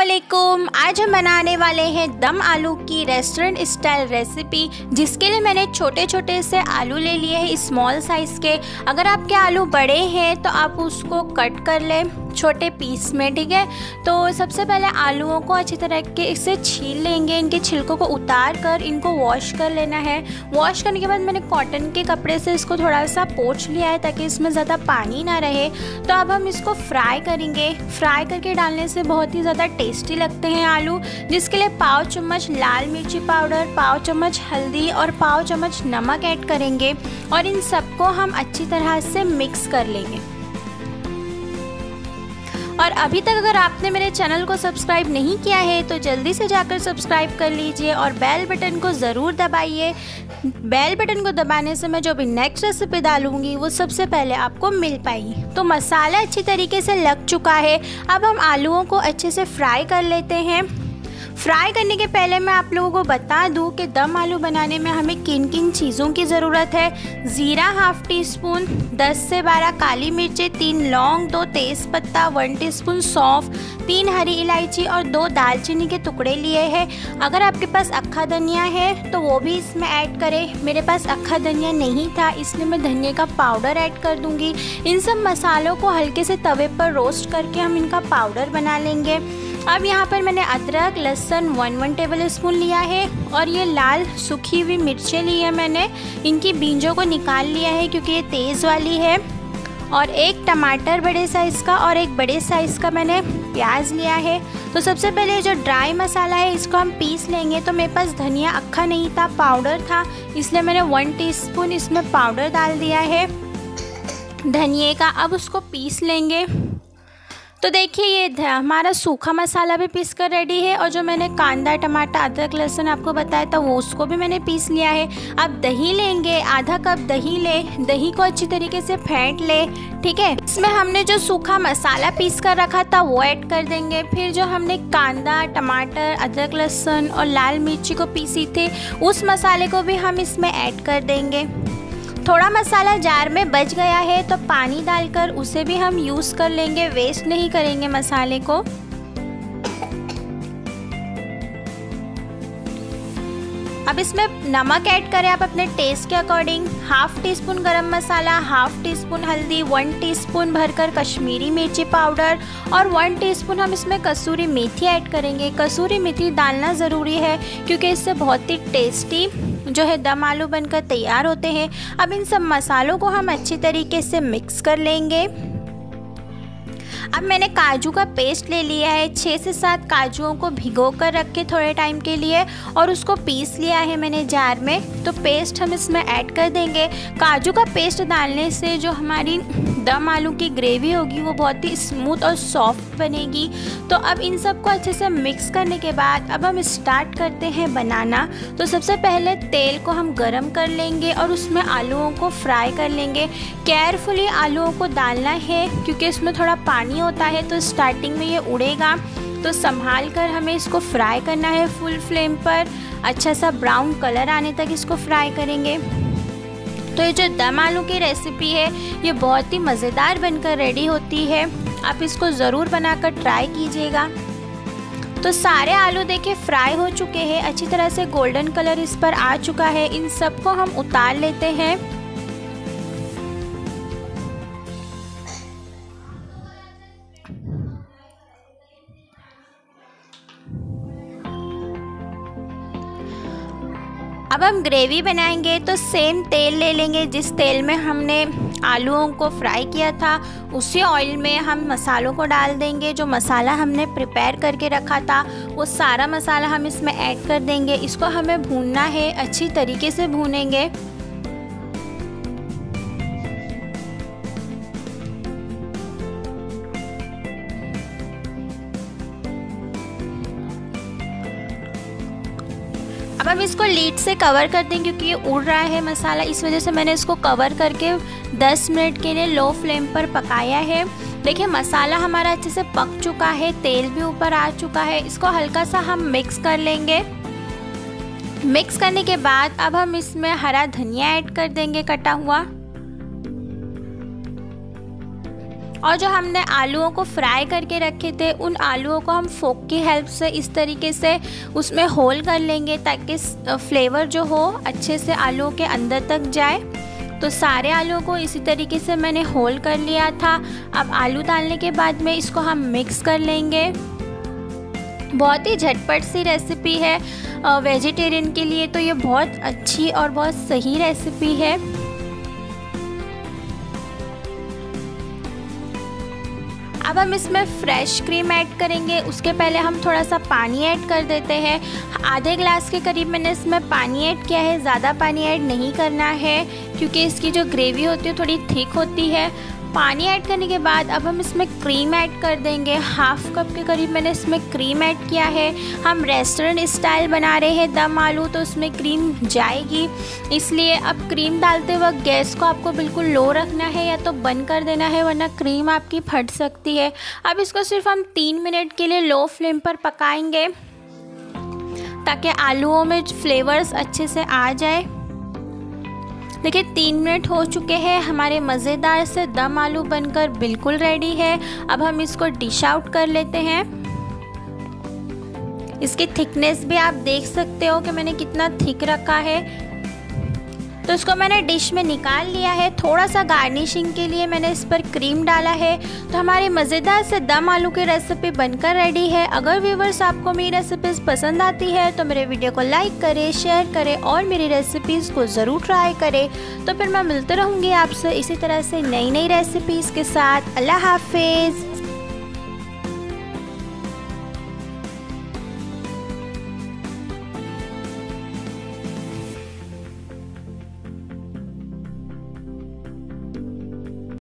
अस्सलामुअलैकुम। आज हम बनाने वाले हैं दम आलू की रेस्टोरेंट स्टाइल रेसिपी, जिसके लिए मैंने छोटे छोटे से आलू ले लिए हैं स्मॉल साइज़ के। अगर आपके आलू बड़े हैं तो आप उसको कट कर लें छोटे पीस में, ठीक है। तो सबसे पहले आलूओं को अच्छी तरीके से छील लेंगे, इनके छिलकों को उतार कर इनको वॉश कर लेना है। वॉश करने के बाद मैंने कॉटन के कपड़े से इसको थोड़ा सा पोंछ लिया है ताकि इसमें ज़्यादा पानी ना रहे। तो अब हम इसको फ्राई करेंगे। फ्राई करके डालने से बहुत ही ज़्यादा टेस्टी लगते हैं आलू, जिसके लिए पाव चम्मच लाल मिर्ची पाउडर, पाव चम्मच हल्दी और पाव चम्मच नमक ऐड करेंगे और इन सबको हम अच्छी तरह से मिक्स कर लेंगे। और अभी तक अगर आपने मेरे चैनल को सब्सक्राइब नहीं किया है तो जल्दी से जाकर सब्सक्राइब कर लीजिए और बेल बटन को ज़रूर दबाइए। बेल बटन को दबाने से मैं जो भी नेक्स्ट रेसिपी डालूंगी वो सबसे पहले आपको मिल पाएगी। तो मसाला अच्छी तरीके से लग चुका है। अब हम आलूओं को अच्छे से फ्राई कर लेते हैं। फ्राई करने के पहले मैं आप लोगों को बता दूं कि दम आलू बनाने में हमें किन किन चीज़ों की ज़रूरत है। ज़ीरा हाफ टी स्पून, 10 से 12 काली मिर्चें, 3 लौंग, 2 तेज़पत्ता, 1 टीस्पून सौंफ, 3 हरी इलायची और 2 दालचीनी के टुकड़े लिए हैं। अगर आपके पास अक्खा धनिया है तो वो भी इसमें ऐड करें। मेरे पास अक्खा धनिया नहीं था इसलिए मैं धनिया का पाउडर ऐड कर दूँगी। इन सब मसालों को हल्के से तवे पर रोस्ट करके हम इनका पाउडर बना लेंगे। अब यहाँ पर मैंने अदरक लहसुन 1 टेबल स्पून लिया है और ये लाल सूखी हुई मिर्चें ली है मैंने। इनकी बीजों को निकाल लिया है क्योंकि ये तेज़ वाली है। और एक टमाटर बड़े साइज़ का और एक बड़े साइज़ का मैंने प्याज लिया है। तो सबसे पहले जो ड्राई मसाला है इसको हम पीस लेंगे। तो मेरे पास धनिया अक्खा नहीं था, पाउडर था, इसलिए मैंने 1 टीस्पून इसमें पाउडर डाल दिया है धनिए का। अब उसको पीस लेंगे। तो देखिए ये हमारा सूखा मसाला भी पीस कर रेडी है और जो मैंने कांदा टमाटर अदरक लहसुन आपको बताया था वो उसको भी मैंने पीस लिया है। अब दही लेंगे, आधा कप दही ले, दही को अच्छी तरीके से फेंट ले, ठीक है। इसमें हमने जो सूखा मसाला पीस कर रखा था वो ऐड कर देंगे। फिर जो हमने कांदा टमाटर अदरक लहसुन और लाल मिर्ची को पीसी थे उस मसाले को भी हम इसमें ऐड कर देंगे। थोड़ा मसाला जार में बच गया है तो पानी डालकर उसे भी हम यूज़ कर लेंगे, वेस्ट नहीं करेंगे मसाले को। अब इसमें नमक ऐड करें आप अपने टेस्ट के अकॉर्डिंग। हाफ टी स्पून गरम मसाला, हाफ टी स्पून हल्दी, 1 टीस्पून भरकर कश्मीरी मिर्ची पाउडर और 1 टीस्पून हम इसमें कसूरी मेथी ऐड करेंगे। कसूरी मेथी डालना ज़रूरी है क्योंकि इससे बहुत ही टेस्टी जो है दम आलू बनकर तैयार होते हैं। अब इन सब मसालों को हम अच्छी तरीके से मिक्स कर लेंगे। अब मैंने काजू का पेस्ट ले लिया है, 6 से 7 काजुओं को भिगो कर रखे थोड़े टाइम के लिए और उसको पीस लिया है मैंने जार में। तो पेस्ट हम इसमें ऐड कर देंगे। काजू का पेस्ट डालने से जो हमारी दम आलू की ग्रेवी होगी वो बहुत ही स्मूथ और सॉफ्ट बनेगी। तो अब इन सबको अच्छे से मिक्स करने के बाद अब हम स्टार्ट करते हैं बनाना। तो सबसे पहले तेल को हम गरम कर लेंगे और उसमें आलूओं को फ्राई कर लेंगे। केयरफुली आलूओं को डालना है क्योंकि इसमें थोड़ा पानी होता है तो स्टार्टिंग में ये उड़ेगा, तो संभाल कर हमें इसको फ्राई करना है फुल फ्लेम पर। अच्छा सा ब्राउन कलर आने तक इसको फ्राई करेंगे। तो ये जो दम आलू की रेसिपी है ये बहुत ही मज़ेदार बनकर रेडी होती है। आप इसको ज़रूर बनाकर ट्राई कीजिएगा। तो सारे आलू देखिए फ्राई हो चुके हैं, अच्छी तरह से गोल्डन कलर इस पर आ चुका है। इन सबको हम उतार लेते हैं। अब हम ग्रेवी बनाएंगे तो सेम तेल ले लेंगे जिस तेल में हमने आलूओं को फ्राई किया था, उसी ऑयल में हम मसालों को डाल देंगे। जो मसाला हमने प्रिपेयर करके रखा था वो सारा मसाला हम इसमें ऐड कर देंगे। इसको हमें भूनना है, अच्छी तरीके से भूनेंगे। अब हम इसको लीड से कवर कर दें क्योंकि ये उड़ रहा है मसाला, इस वजह से मैंने इसको कवर करके 10 मिनट के लिए लो फ्लेम पर पकाया है। देखिए मसाला हमारा अच्छे से पक चुका है, तेल भी ऊपर आ चुका है। इसको हल्का सा हम मिक्स कर लेंगे। मिक्स करने के बाद अब हम इसमें हरा धनिया ऐड कर देंगे कटा हुआ। और जो हमने आलूओं को फ्राई करके रखे थे उन आलूओं को हम फोक की हेल्प से इस तरीके से उसमें होल कर लेंगे ताकि फ्लेवर जो हो अच्छे से आलूओं के अंदर तक जाए। तो सारे आलूओं को इसी तरीके से मैंने होल कर लिया था। अब आलू डालने के बाद में इसको हम मिक्स कर लेंगे। बहुत ही झटपट सी रेसिपी है वेजिटेरियन के लिए, तो ये बहुत अच्छी और बहुत सही रेसिपी है। अब हम इसमें फ्रेश क्रीम ऐड करेंगे। उसके पहले हम थोड़ा सा पानी ऐड कर देते हैं। आधे ग्लास के करीब मैंने इसमें पानी ऐड किया है, ज़्यादा पानी ऐड नहीं करना है क्योंकि इसकी जो ग्रेवी होती है थोड़ी थिक होती है। पानी ऐड करने के बाद अब हम इसमें क्रीम ऐड कर देंगे। हाफ कप के करीब मैंने इसमें क्रीम ऐड किया है। हम रेस्टोरेंट स्टाइल बना रहे हैं दम आलू, तो उसमें क्रीम जाएगी, इसलिए अब क्रीम डालते वक्त गैस को आपको बिल्कुल लो रखना है या तो बंद कर देना है, वरना क्रीम आपकी फट सकती है। अब इसको सिर्फ हम 3 मिनट के लिए लो फ्लेम पर पकाएंगे ताकि आलूओं में फ्लेवर्स अच्छे से आ जाए। देखिए 3 मिनट हो चुके हैं, हमारे मज़ेदार से दम आलू बनकर बिल्कुल रेडी है। अब हम इसको डिश आउट कर लेते हैं। इसकी थिकनेस भी आप देख सकते हो कि मैंने कितना थिक रखा है। तो इसको मैंने डिश में निकाल लिया है। थोड़ा सा गार्निशिंग के लिए मैंने इस पर क्रीम डाला है। तो हमारी मज़ेदार से दम आलू की रेसिपी बनकर रेडी है। अगर व्यूवर्स आपको मेरी रेसिपीज़ पसंद आती है तो मेरे वीडियो को लाइक करें, शेयर करें और मेरी रेसिपीज़ को ज़रूर ट्राई करें। तो फिर मैं मिलते रहूँगी आपसे इसी तरह से नई नई रेसिपीज़ के साथ। अल्लाह हाफिज़।